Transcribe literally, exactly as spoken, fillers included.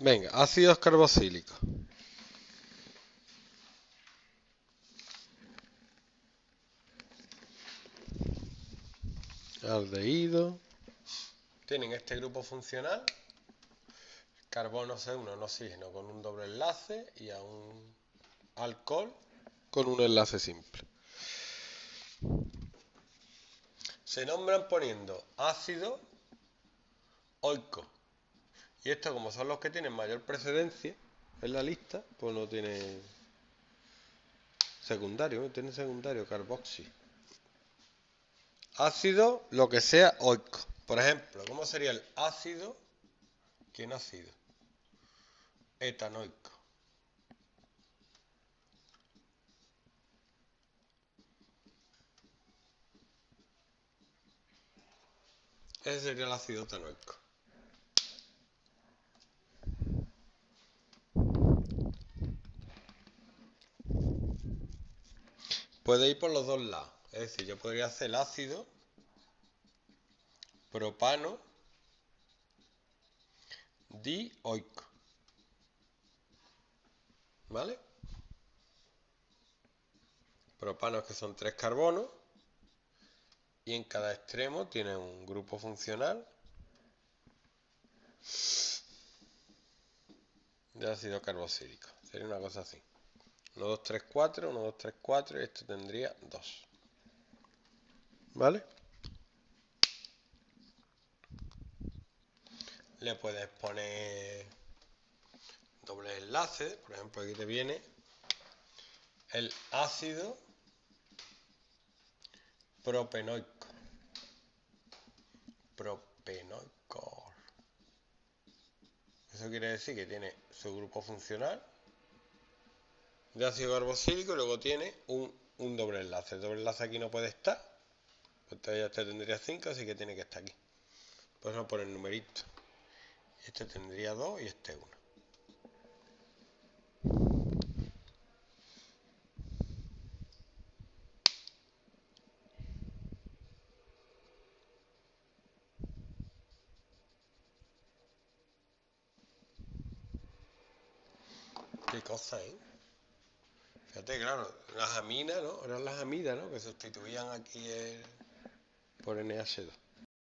Venga, ácidos carboxílicos. Aldehído. Tienen este grupo funcional. Carbono C uno, un oxígeno con un doble enlace y a un alcohol con un enlace simple. Se nombran poniendo ácido oico. Y estos, como son los que tienen mayor precedencia en la lista, pues no tienen secundario, no tienen secundario carboxi. Ácido, lo que sea oico. Por ejemplo, ¿cómo sería el ácido quinóxido? Etanoico. Ese sería el ácido etanoico. Puede ir por los dos lados. Es decir, yo podría hacer el ácido propano dioico. ¿Vale? Propanos, que son tres carbonos, y en cada extremo tiene un grupo funcional de ácido carboxílico. Sería una cosa así. uno, dos, tres, cuatro, uno, dos, tres, cuatro, y esto tendría dos. ¿Vale? Le puedes poner doble enlace. Por ejemplo, aquí te viene el ácido propenoico. Propenoico. Eso quiere decir que tiene su grupo funcional de ácido carboxílico y luego tiene un, un doble enlace. El doble enlace aquí no puede estar, pues ya este tendría cinco, así que tiene que estar aquí. Pues vamos a poner el numerito. Este tendría dos y este uno. Qué cosa, ¿eh? Fíjate, claro, las aminas, ¿no? Eran las amidas, ¿no? Que sustituían aquí el... por N H dos.